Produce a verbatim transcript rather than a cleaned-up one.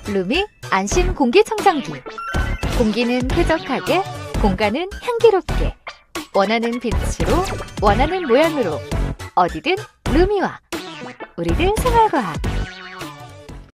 루미 안심 공기청정기. 공기는 쾌적하게, 공간은 향기롭게. 원하는 빛으로, 원하는 모양으로 어디든 루미와. 우리들 생활과학.